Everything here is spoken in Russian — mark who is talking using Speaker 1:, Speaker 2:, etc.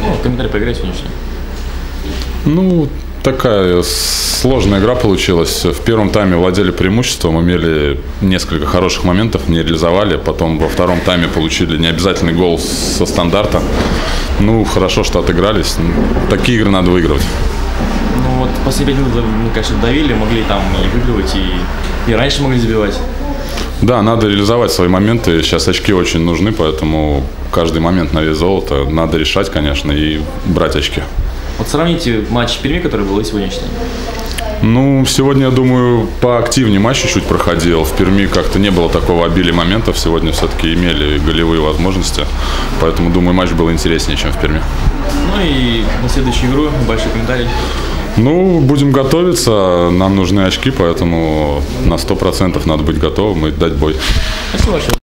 Speaker 1: Ну, комментарий по игре сегодняшней.
Speaker 2: Ну, такая сложная игра получилась. В первом тайме владели преимуществом, имели несколько хороших моментов, не реализовали. Потом во втором тайме получили необязательный гол со стандарта. Ну, хорошо, что отыгрались. Такие игры надо выигрывать.
Speaker 1: Ну, вот после 5 минут, мы, конечно, давили, могли там и выигрывать, и раньше могли забивать.
Speaker 2: Да, надо реализовать свои моменты. Сейчас очки очень нужны, поэтому каждый момент на вес золота надо решать, конечно, и брать очки.
Speaker 1: Вот сравните матч Перми, который был, и сегодняшний.
Speaker 2: Ну, сегодня, я думаю, поактивнее матч чуть-чуть проходил. В Перми как-то не было такого обилия моментов. Сегодня все-таки имели голевые возможности. Поэтому, думаю, матч был интереснее, чем в Перми.
Speaker 1: Ну и на следующую игру большой комментарий.
Speaker 2: Ну, будем готовиться. Нам нужны очки, поэтому на 100% надо быть готовым и дать бой.
Speaker 1: Спасибо большое.